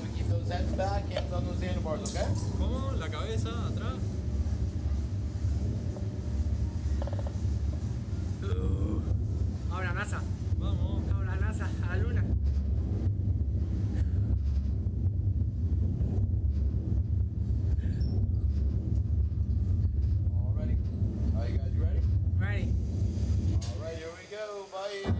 we keep those heads back, hands on those handlebars, okay? ¿Cómo? La cabeza atrás. Ahora NASA. Vamos. Ahora NASA, a la luna. All ready? All right, you guys, you ready? Ready. All right, here we go. Bye.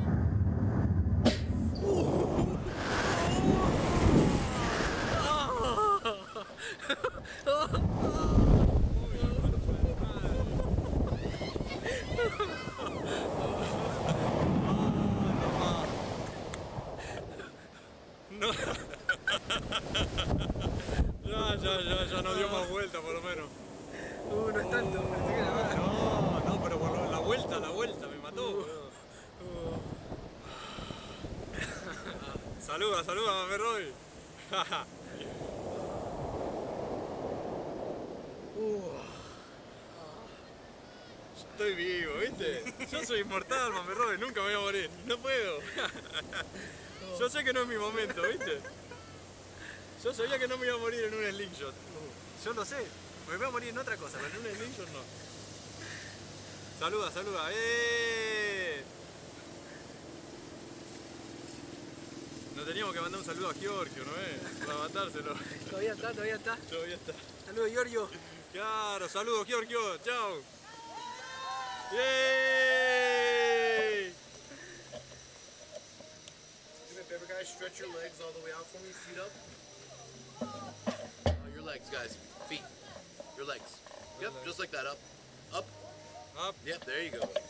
No. Ya no dio más vuelta por lo menos. No es tanto, pensé que era más. No, pero por la vuelta me mató, boludo. Saluda, mame Roy. Estoy vivo, ¿viste? Yo soy inmortal, mame Roy, nunca me voy a morir. No puedo. Yo sé que no es mi momento, ¿viste? Yo sabía que no me iba a morir en un slingshot. Yo lo sé. Me voy a morir en otra cosa, pero en un slingshot no. Saluda. Nos teníamos que mandar un saludo a Giorgio, ¿no es? Para matárselo. Todavía está. Todavía está. Saludos, Giorgio. Claro, saludos Giorgio. Chao. ¡Yay! Do me a favor, guys. Stretch your legs all the way out for me. Feet up. Your legs, guys. Feet. Your legs. Yep, just like that. Up. Up. Up. Yep, there you go. Look.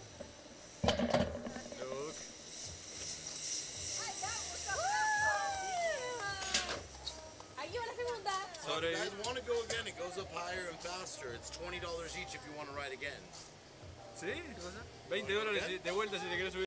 Ahí va la segunda. So if you guys want to go again, it goes up higher and faster. It's $20 each if you want to ride again. ¿Sí? $20 de vuelta si te quieres subir.